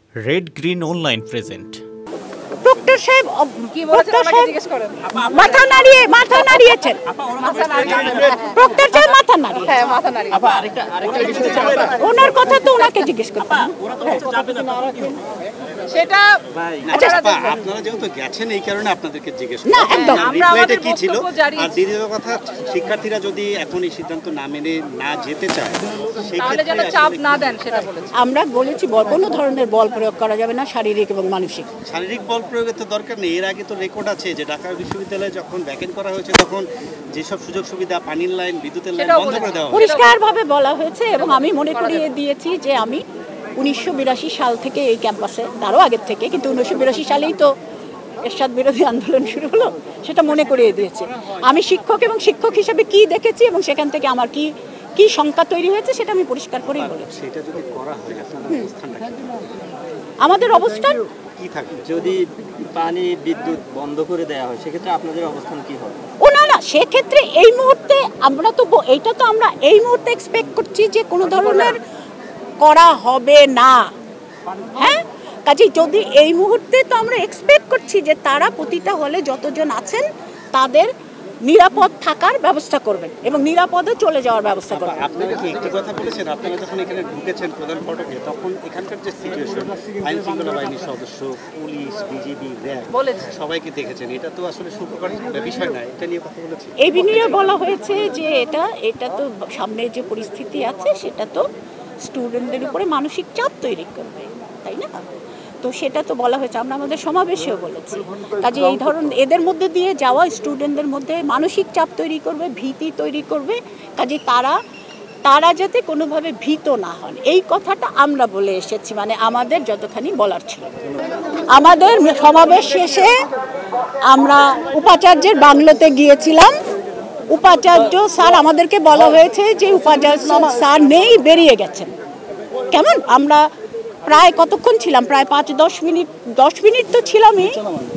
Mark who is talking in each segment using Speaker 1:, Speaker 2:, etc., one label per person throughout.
Speaker 1: Red green online present.
Speaker 2: Doctor সাহেব কি বলেছেন আমাকে জিজ্ঞেস করেন। মাথা নাড়িয়েছেন। ডক্টর সাহেব মাথা নাড়িয়ে, হ্যাঁ মাথা নাড়িয়ে। আপা আরেকটা ওনার কথা তো ওনাকে জিজ্ঞেস করতে। ওরা তো যাবে না সেটা ভাই। আচ্ছা
Speaker 3: আপনারা যেহেতু গেছেন এই কারণে আপনাদেরকে জিজ্ঞেস
Speaker 2: না একদম
Speaker 3: আমরা আমাদের কি ছিল। আর দ্বিতীয় কথা, শিক্ষার্থীরা যদি এখন এই সিদ্ধান্ত না মেনে না যেতে চায়
Speaker 4: তাহলে যেন চাপ না দেন সেটা বলেছি।
Speaker 2: আমরা বলেছি কোনো ধরনের বল প্রয়োগ করা যাবে না, শারীরিক এবং মানসিক।
Speaker 3: শারীরিক বল প্রয়োগের তো দরকার নেই। এর আগে তো রেকর্ড আছে যে ঢাকা বিশ্ববিদ্যালয়ে যখন ব্যাকেন করা হয়েছে তখন যেসব সুযোগ সুবিধা, পানির লাইন, বিদ্যুতের লাইন বন্ধ করে দেওয়া হয়।
Speaker 2: পরিষ্কারভাবে বলা হয়েছে এবং আমি মনে করিয়ে দিয়েছি যে আমি 1982 সাল থেকে এই ক্যাম্পাসে, তারও আগের থেকে, কিন্তু 1982 সালেই তো এরশাদ বিরোধী আন্দোলন শুরু হলো, সেটা মনে করিয়ে দিয়েছে। আমি শিক্ষক এবং শিক্ষক হিসেবে কি দেখেছি এবং সেখান থেকে আমার কি কি শঙ্কা তৈরি হয়েছে সেটা আমি পরিষ্কার করেই বলেছি।
Speaker 3: সেটা যদি করা হয় আপনাদের অবস্থানটা কি?
Speaker 2: আমাদের অবস্থান
Speaker 3: কি থাকবে? যদি পানি বিদ্যুৎ বন্ধ করে দেওয়া হয় সেক্ষেত্রে আপনাদের অবস্থান কি হবে?
Speaker 2: ও না সেক্ষেত্রে এই মুহূর্তে আমরা তো এইটা তো আমরা এই মুহূর্তে এক্সপেক্ট করছি যে কোনো ধরনের করা হবে না। হ্যাঁ, কাজে যদি এই মুহূর্তে তো আমরা এক্সপেক্ট করছি যে তারা প্রতিটা হলে যতজন আছেন তাদের নিরাপদ থাকার ব্যবস্থা করবেন এবং নিরাপদে চলে যাওয়ার ব্যবস্থা করবেন।
Speaker 3: আপনারা কি একটি কথা বলেছেন, আপনারা যখন এখানে ঢুকেছেন প্রধান ফটকে, তখন এখানকার যে সিচুয়েশন, আইন শৃঙ্খলা বাহিনীর সদস্য, পুলিশ, বিজিবি, র্যাব সবাইকে দেখেছেন, এটা তো আসলে সুখকর বিষয় না। এটা নিয়ে কথা বলেছি।
Speaker 2: এই বিষয়ে বলা হয়েছে যে এটা তো সামনে যে পরিস্থিতি আছে সেটা তো স্টুডেন্টদের উপরে মানসিক চাপ তৈরি করবে, তাই না? তো সেটা তো বলা হয়েছে, আমরা আমাদের সমাবেশেও বলেছি। কাজে এই ধরনের এদের মধ্যে দিয়ে যাওয়া স্টুডেন্টদের মধ্যে মানসিক চাপ তৈরি করবে, ভীতি তৈরি করবে। কাজে তারা যাতে কোনোভাবে ভীত না হন, এই কথাটা আমরা বলে এসেছি, মানে আমাদের যতখানি বলার ছিল। আমাদের সমাবেশ শেষে আমরা উপাচার্যের বাংলোতে গিয়েছিলাম। উপাচার্য স্যার, আমাদেরকে বলা হয়েছে যে উপাচার্য স্যার নেই, বেরিয়ে গেছেন। কেমন আমরা প্রায় কতক্ষণ ছিলাম? প্রায় 5-10 মিনিট, 10 মিনিট তো ছিলামই।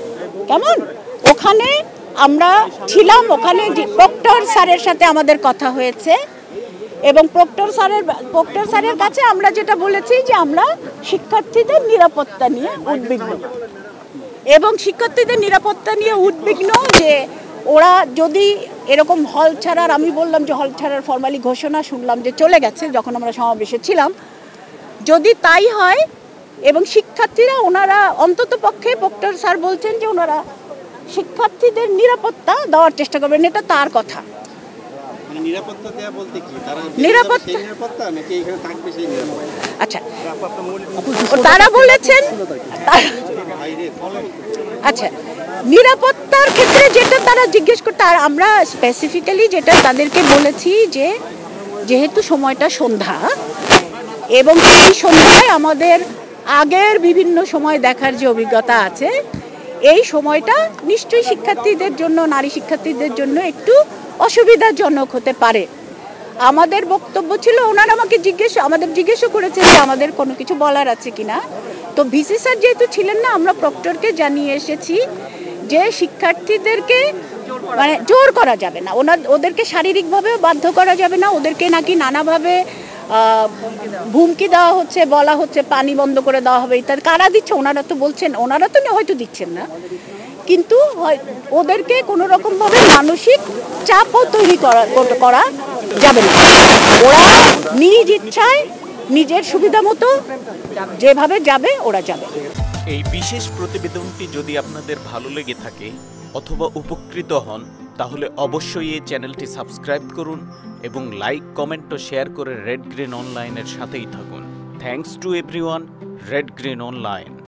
Speaker 2: কেমন ওখানে আমরা ছিলাম, ওখানে প্রক্টর স্যারের সাথে আমাদের কথা হয়েছে এবং প্রক্টর স্যারের কাছে আমরা যেটা বলেছি যে আমরা শিক্ষার্থীদের নিরাপত্তা নিয়ে উদ্বিগ্ন এবং শিক্ষার্থীদের নিরাপত্তা নিয়ে উদ্বিগ্ন যে ওরা যদি এরকম হল ছাড়ার, আমি বললাম যে হল ছাড়ার ফরমালি ঘোষণা শুনলাম যে চলে গেছে যখন আমরা সমাবেশে ছিলাম, যদি তাই হয় এবং শিক্ষার্থীরা ওনারা অন্তত পক্ষে প্রক্টর স্যার বলছেন যে ওনারা শিক্ষার্থীদের নিরাপত্তা দেওয়ার চেষ্টা করবেন, এটা তার কথা।
Speaker 3: নিরাপত্তা দেয়া বলতে কি?
Speaker 2: নিরাপত্তা
Speaker 3: নাকি এখানে থাকবে সেই নিরাপত্তা?
Speaker 2: আচ্ছা, তারা বলেছেন আচ্ছা নিরাপত্তার ক্ষেত্রে যেটা তারা জিজ্ঞেস করতে, আর আমরা স্পেসিফিক্যালি যেটা তাদেরকে বলেছি যে যেহেতু সময়টা সন্ধ্যা এবং এই সন্ধ্যায় আমাদের আগের বিভিন্ন সময় দেখার যে অভিজ্ঞতা আছে, এই সময়টা নিশ্চয়ই শিক্ষার্থীদের জন্য, নারী শিক্ষার্থীদের জন্য একটু অসুবিধাজনক হতে পারে। আমাদের বক্তব্য ছিল, ওনারা আমাদের জিজ্ঞেসও করেছেন যে আমাদের কোনো কিছু বলার আছে কিনা। তো ভিসি স্যার যেহেতু ছিলেন না, আমরা প্রক্টরকে জানিয়ে এসেছি যে শিক্ষার্থীদেরকে মানে জোর করা যাবে না, ওদেরকে শারীরিকভাবেও বাধ্য করা যাবে না, ওদেরকে নাকি নানাভাবে হুমকি দেওয়া হচ্ছে, বলা হচ্ছে পানি বন্ধ করে দেওয়া হবে ইত্যাদি। কারা দিচ্ছে? ওনারা তো বলছেন, ওনারা তো হয়তো দিচ্ছেন না, কিন্তু ওদেরকে কোনো রকমভাবে মানসিক চাপও তৈরি করা যাবে না। ওরা নিজ ইচ্ছায় নিজের সুবিধা মতো যেভাবে যাবে ওরা যাবে।
Speaker 1: এই বিশেষ প্রতিবেদনটি যদি আপনাদের ভালো লেগে থাকে অথবা উপকৃত হন, তাহলে অবশ্যই এই চ্যানেলটি সাবস্ক্রাইব করুন এবং লাইক, কমেন্ট ও শেয়ার করে রেড গ্রিন অনলাইনের সাথেই থাকুন। Thanks to everyone. Red green online.